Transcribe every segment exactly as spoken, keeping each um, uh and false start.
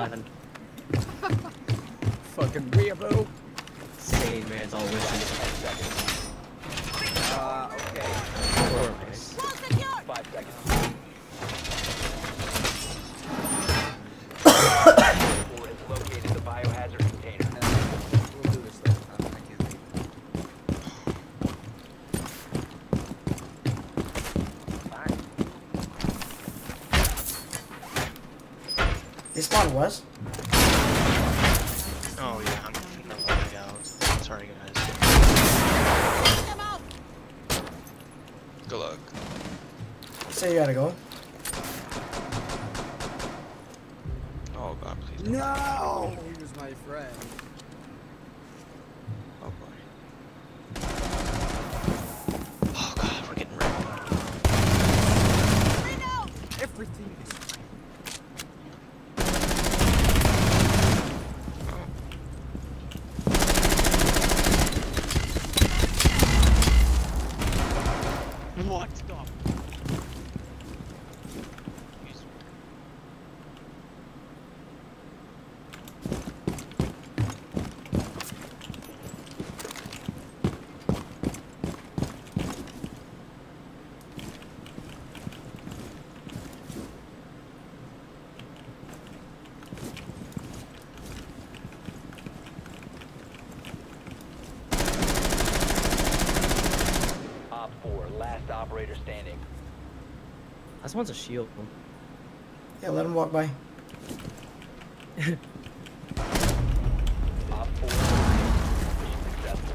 Fucking weirdo. Same man, it's all wishes. Uh, okay. Nice. Five seconds. Four has located the biohazard container. We'll do this though. Uh, I can't leave. They spawned west. Oh yeah, I'm gonna lag out. Sorry guys. Good luck. Say you gotta go. Oh god, please. Don't. No! He was my friend. Oh boy. Oh god, we're getting wrecked. Everything is fine. What? Stop. Op four, last operator standing. This one's a shield. Yeah, let him walk by. Op four, mission successful.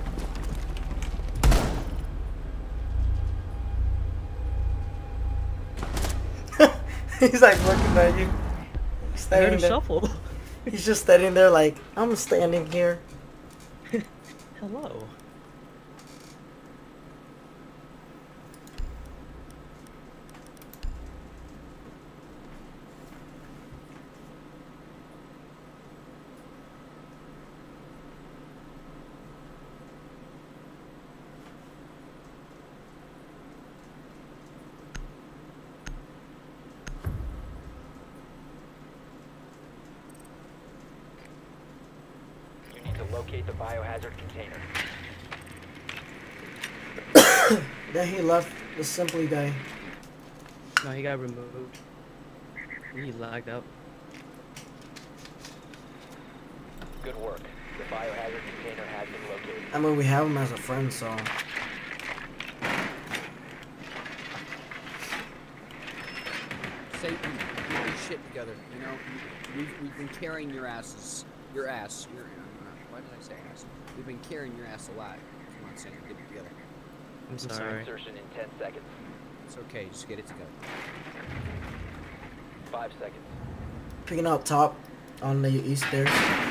He's like looking at you. I heard Standing him there. shuffle. He's just standing there like, I'm standing here. Hello. You need to locate the biohazard container. Then he left the Simply guy. No, he got removed. He lagged out. Good work. The biohazard container has been located. I mean, we have him as a friend, so. Satan, get your shit together. You know, we've, we've been carrying your asses. Your ass. Your, uh, why did I say ass? We've been carrying your ass a lot. Come on, Satan, get it together. I'm sorry. Insertion in ten seconds. It's okay, just get it together. Five seconds. Picking out top on the east stairs.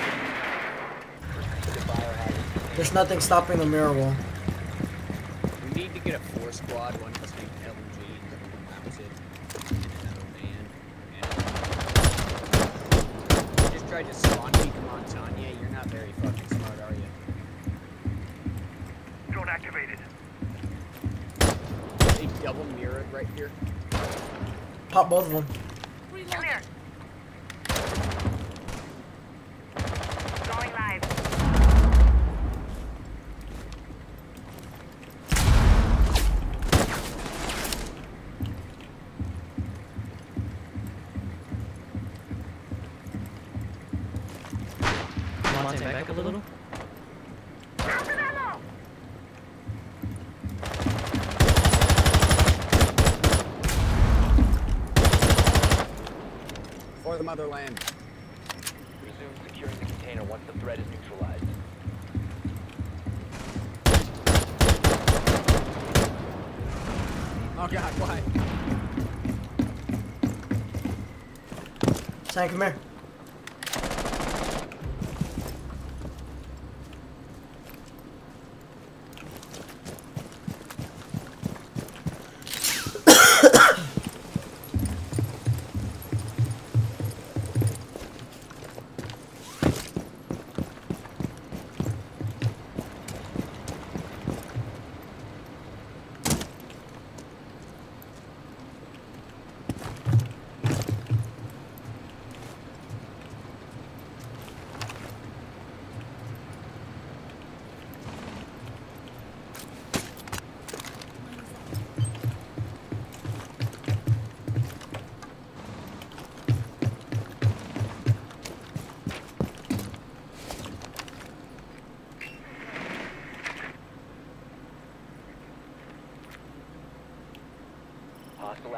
The biohazard There's nothing stopping the mirror wall. We need to get a four squad, one that's named L M G, the other one mounted, and another man. And you just tried to spawn peek him on Tanya. You're not very fucking smart, are you? Drone activated. They double mirrored right here. Pop both of them. Clear. Going live. Monte, back a little. For the motherland. Resume securing the container once the threat is neutralized. Oh god, why? Sam, come here.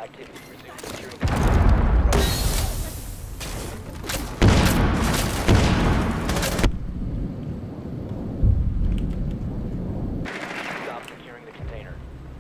activity. Resume securing the container. Stop securing the container.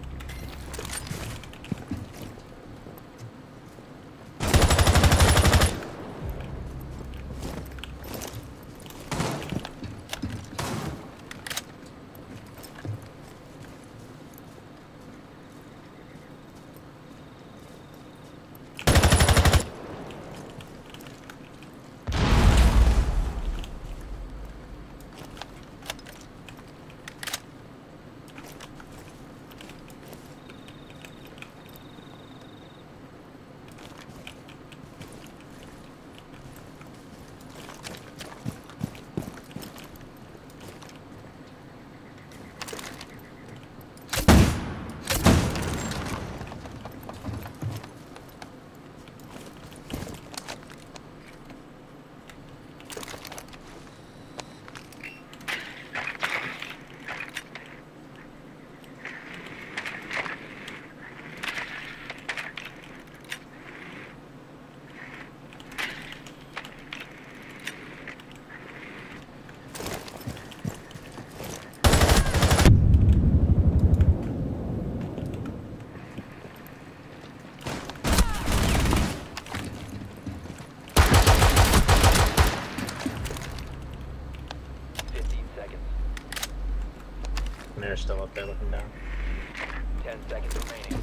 fifteen seconds. And they're still up there looking down. ten seconds remaining.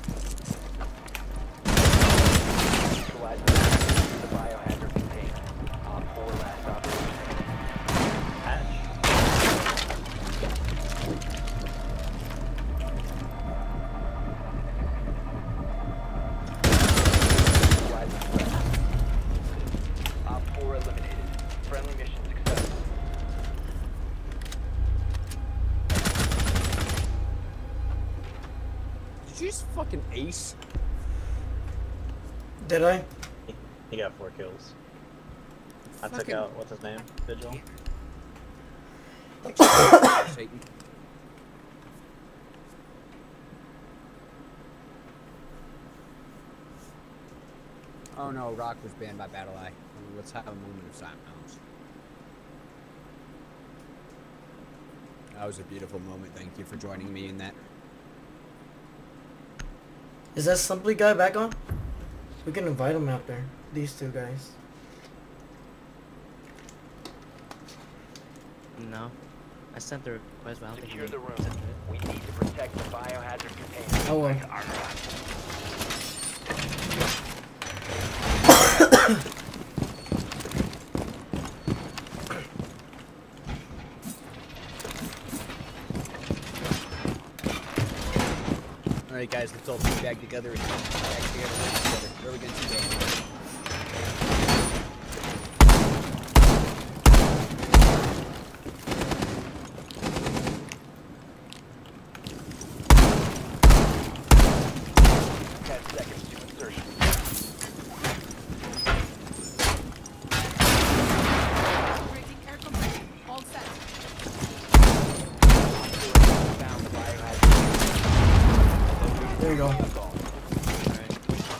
Neutralize the biohazard container. On four last operation. Hatch. Neutralize the threat. Op four eliminated. Friendly mission successful. Did you just fucking ace? Did I? He, he got four kills. I took Fucking- out, what's his name? Vigil? Satan. Oh no, Rock was banned by Battle Eye. Let's have a moment of silence. That was a beautiful moment. Thank you for joining me in that. Is that Simply guy back on? We can invite him out there. These two guys. No. I sent the request, but I don't think Secure he the room. accepted it. We need to protect the biohazard container. Oh well. Alright guys, let's all be back together and back together, work together. Where are we gonna teabag? ten seconds to insertion. Breaking air compression. All set. Found the biohazard. There you go. Alcohol. Alright.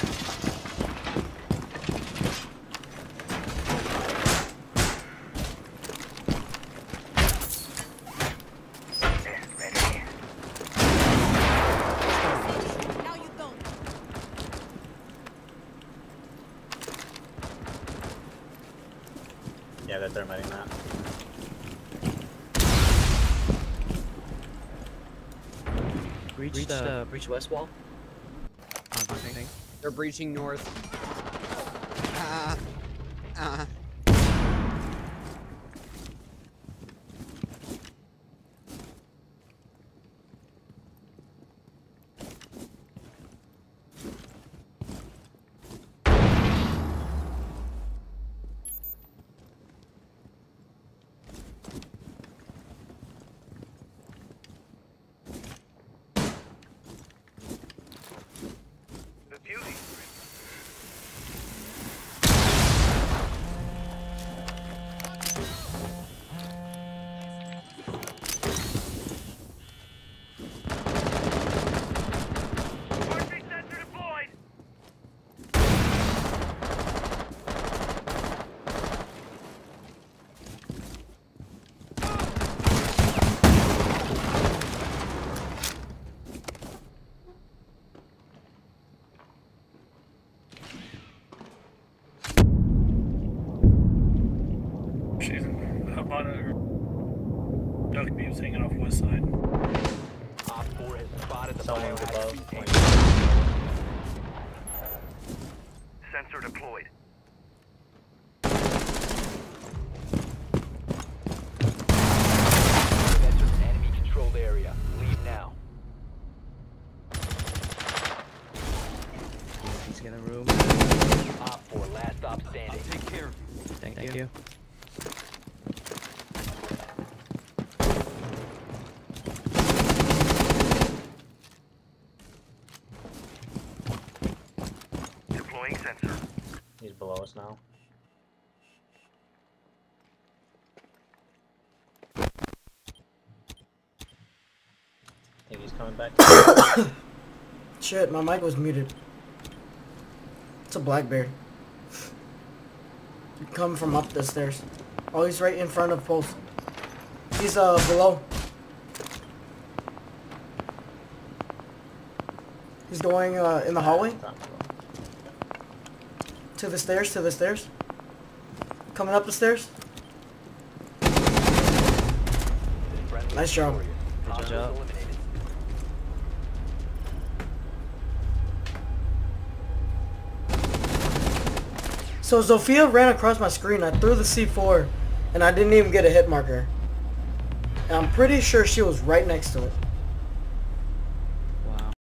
Now you don't. Yeah, they're thermiting that. Breach, breach the breach west wall. On the thing. They're breaching north. Ah. Ah. monitor. Duck beams hanging off west side. Op four has spotted the Someone's biohazard above. container. Sensor deployed. You've entered an enemy-controlled area. Leave now. He's gonna room. Op four, last stop standing. Take care of you. Thank, Thank you. Deploying sensor. He's below us now. I think he's coming back. Shit, my mic was muted. It's a black bear. Coming from up the stairs. Oh, he's right in front of post. He's uh below. He's going uh in the hallway to the stairs, to the stairs. Coming up the stairs. Friendly Nice job. warrior. Good Hostiles job. eliminated. So Zofia ran across my screen. I threw the C four and I didn't even get a hit marker. And I'm pretty sure she was right next to it.